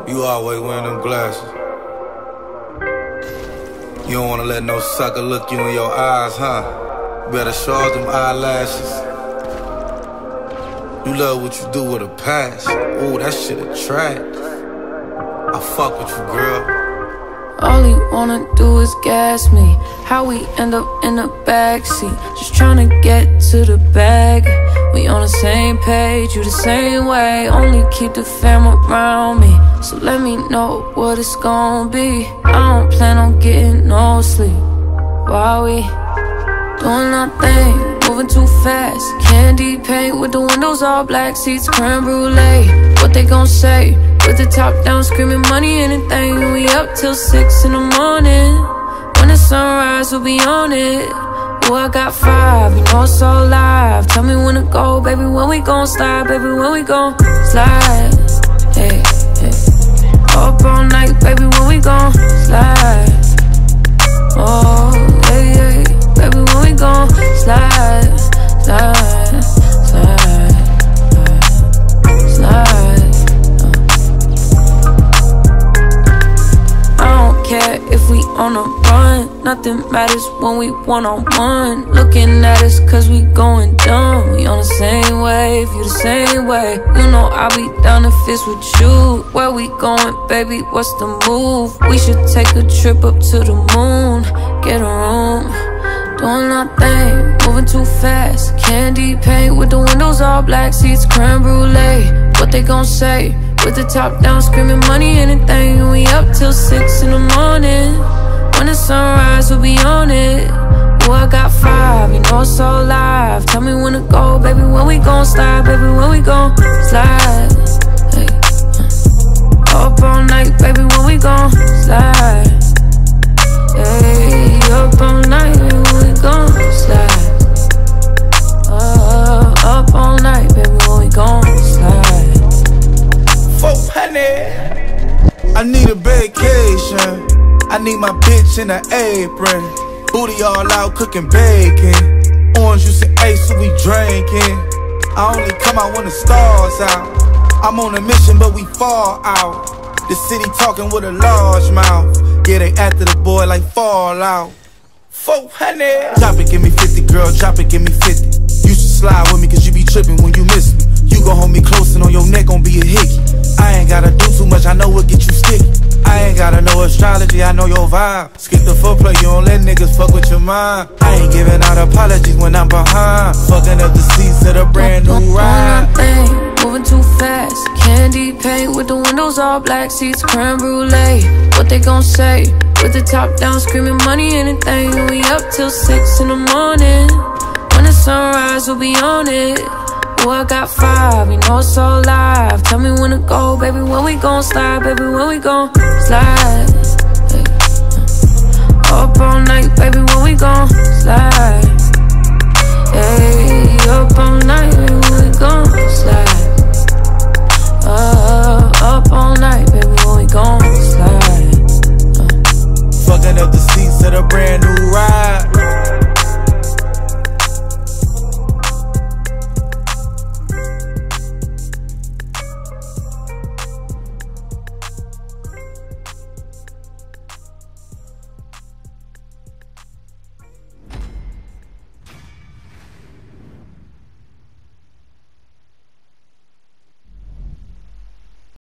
You always wearing them glasses. You don't wanna let no sucker look you in your eyes, huh? You better show off them eyelashes. You love what you do with a passion. Ooh, that shit attract. I fuck with you, girl. All he wanna do is gas me. How we end up in the backseat, just tryna get to the bag. We on the same page, you the same way. Only keep the fam around me, so let me know what it's gon' be. I don't plan on getting no sleep while we doing our thing, moving too fast. Candy paint with the windows all black, seats creme brulee. What they gon' say? With the top down, screaming money, anything. We up till 6 in the morning. When the sunrise, we'll be on it. Oh, I got 5, you know it's so live. Tell me when to go, baby, when we gon' slide. Baby, when we gon' slide. Hey, hey. Up all night, baby, when we gon' slide. Oh, hey, hey. Baby, when we gon' slide, slide, slide, slide. I don't care if we on a run, nothing matters when we one-on-one. Looking at us cause we going dumb. We on the same wave, you the same way. You know I'll be down if it's with you. Where we going, baby, what's the move? We should take a trip up to the moon, get a room, doing our thing, moving too fast. Candy paint with the windows all black, seats creme brulee. What they gon' say? With the top down, screaming money, anything. We up till 6 in the morning. When the sunrise, we'll be on it. Oh, I got 5, you know it's so live. Tell me when to go, baby, when we gon' slide. Baby, when we gon' slide. Hey. Up all night, baby, when we gon' slide. Hey, up all night, baby, when we gon' slide. Up all night, baby, when we gon' slide. 400. I need a vacation. I need my bitch in an apron. Booty all out cooking bacon. Orange juice and ace, so we drinking. I only come out when the stars out. I'm on a mission, but we fall out. The city talking with a large mouth. Yeah, they after the boy like Fallout. 400. Drop it, give me 50, girl, drop it, give me 50. You should slide with me, cause you be tripping when you miss me. You gon' hold me close and on your neck gon' be a hickey. I ain't gotta do too much, I know what get you sticky. I ain't gotta know astrology, I know your vibe. Skip the foreplay, you don't let niggas fuck with your mind. I ain't giving out apologies when I'm behind. Fucking up the seats of the brand new ride. Moving too fast, candy paint with the windows all black, seats creme brulee. What they gon' say? With the top down, screaming money, anything. We up till 6 in the morning. When the sunrise, we'll be on it. Oh, I got 5, you know it's so live. Tell me when to go, baby, when we gon' slide. Baby, when we gon' slide. Hey. Up all night, baby, when we gon' slide. Hey, up all night, baby, when we gon' slide.